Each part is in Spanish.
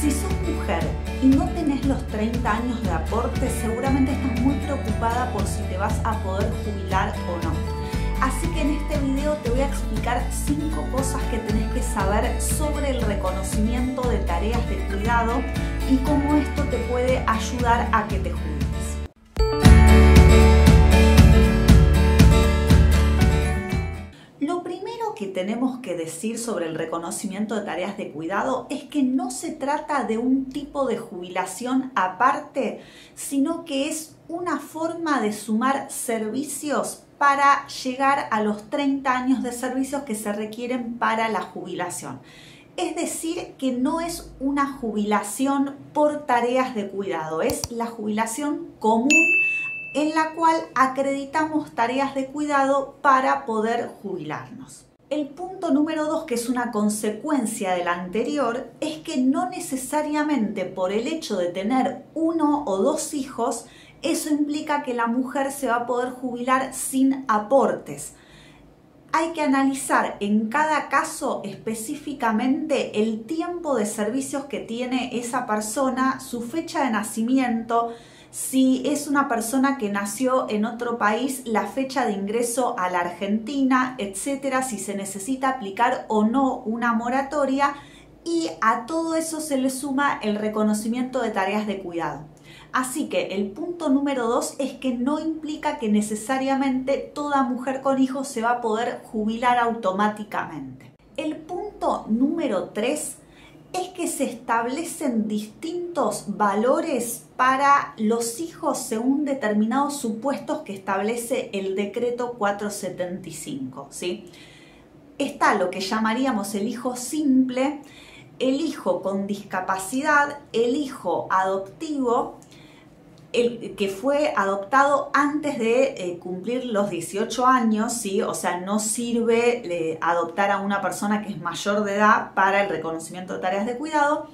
Si sos mujer y no tenés los 30 años de aporte, seguramente estás muy preocupada por si te vas a poder jubilar o no. Así que en este video te voy a explicar 5 cosas que tenés que saber sobre el reconocimiento de tareas de cuidado y cómo esto te puede ayudar a que te jubiles. Lo primero que tenemos que decir sobre el reconocimiento de tareas de cuidado es que no se trata de un tipo de jubilación aparte, sino que es una forma de sumar servicios para llegar a los 30 años de servicios que se requieren para la jubilación. Es decir, que no es una jubilación por tareas de cuidado, es la jubilación común en la cual acreditamos tareas de cuidado para poder jubilarnos. El punto número 2, que es una consecuencia del anterior, es que no necesariamente por el hecho de tener 1 o 2 hijos, eso implica que la mujer se va a poder jubilar sin aportes. Hay que analizar en cada caso específicamente el tiempo de servicios que tiene esa persona, su fecha de nacimiento, si es una persona que nació en otro país, la fecha de ingreso a la Argentina, etcétera, si se necesita aplicar o no una moratoria, y a todo eso se le suma el reconocimiento de tareas de cuidado. Así que el punto número 2 es que no implica que necesariamente toda mujer con hijos se va a poder jubilar automáticamente. El punto número 3 es que se establecen distintos valores para los hijos según determinados supuestos que establece el decreto 475, ¿sí? Está lo que llamaríamos el hijo simple, el hijo con discapacidad, el hijo adoptivo, el que fue adoptado antes de cumplir los 18 años, ¿sí? O sea, no sirve adoptar a una persona que es mayor de edad para el reconocimiento de tareas de cuidado,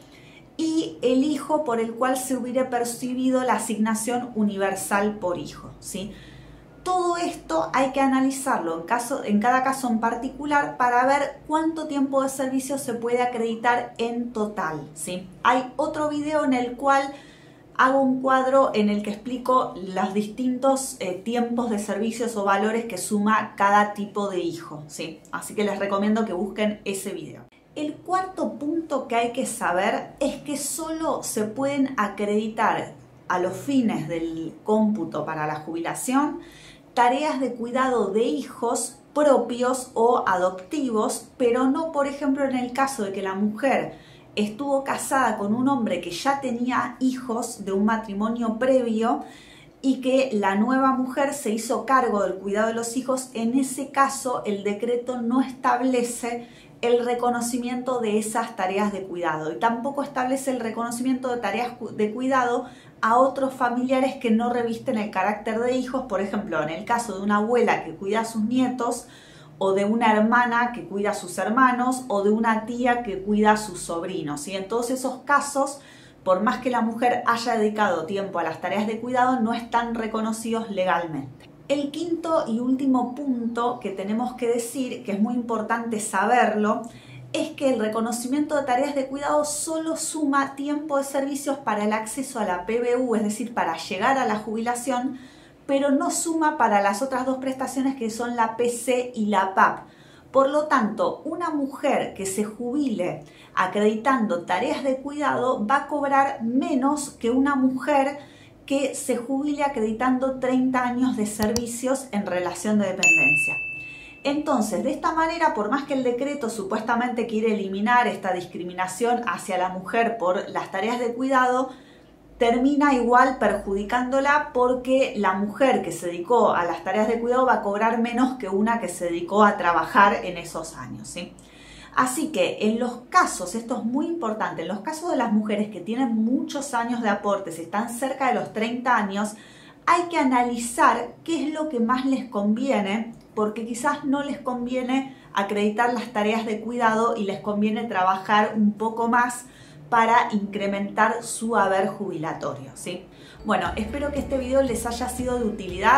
y el hijo por el cual se hubiera percibido la asignación universal por hijo, ¿sí? Todo esto hay que analizarlo en cada caso en particular para ver cuánto tiempo de servicio se puede acreditar en total, ¿sí? Hay otro video en el cual hago un cuadro en el que explico los distintos tiempos de servicios o valores que suma cada tipo de hijo, ¿sí? Así que les recomiendo que busquen ese video. El cuarto punto que hay que saber es que solo se pueden acreditar a los fines del cómputo para la jubilación tareas de cuidado de hijos propios o adoptivos, pero no, por ejemplo, en el caso de que la mujer estuvo casada con un hombre que ya tenía hijos de un matrimonio previo y que la nueva mujer se hizo cargo del cuidado de los hijos. En ese caso, el decreto no establece el reconocimiento de esas tareas de cuidado y tampoco establece el reconocimiento de tareas de cuidado a otros familiares que no revisten el carácter de hijos. Por ejemplo, en el caso de una abuela que cuida a sus nietos, o de una hermana que cuida a sus hermanos, o de una tía que cuida a sus sobrinos, ¿sí? En todos esos casos, por más que la mujer haya dedicado tiempo a las tareas de cuidado, no están reconocidos legalmente. El quinto y último punto que tenemos que decir, que es muy importante saberlo, es que el reconocimiento de tareas de cuidado solo suma tiempo de servicios para el acceso a la PBU, es decir, para llegar a la jubilación, pero no suma para las otras 2 prestaciones que son la PC y la PAP. Por lo tanto, una mujer que se jubile acreditando tareas de cuidado va a cobrar menos que una mujer que se jubile acreditando 30 años de servicios en relación de dependencia. Entonces, de esta manera, por más que el decreto supuestamente quiere eliminar esta discriminación hacia la mujer por las tareas de cuidado, termina igual perjudicándola, porque la mujer que se dedicó a las tareas de cuidado va a cobrar menos que una que se dedicó a trabajar en esos años, ¿sí? Así que en los casos, esto es muy importante, en los casos de las mujeres que tienen muchos años de aportes, están cerca de los 30 años, hay que analizar qué es lo que más les conviene, porque quizás no les conviene acreditar las tareas de cuidado y les conviene trabajar un poco más para incrementar su haber jubilatorio, ¿sí? Bueno, espero que este video les haya sido de utilidad.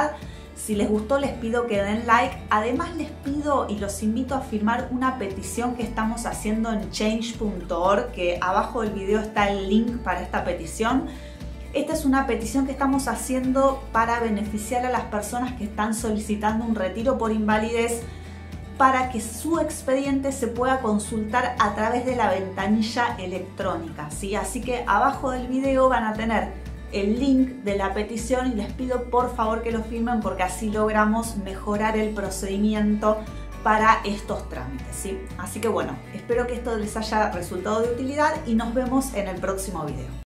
Si les gustó, les pido que den like. Además, les pido y los invito a firmar una petición que estamos haciendo en change.org, que abajo del video está el link para esta petición. Esta es una petición que estamos haciendo para beneficiar a las personas que están solicitando un retiro por invalidez, para que su expediente se pueda consultar a través de la ventanilla electrónica, ¿sí? Así que abajo del video van a tener el link de la petición y les pido por favor que lo firmen, porque así logramos mejorar el procedimiento para estos trámites, ¿sí? Así que bueno, espero que esto les haya resultado de utilidad y nos vemos en el próximo video.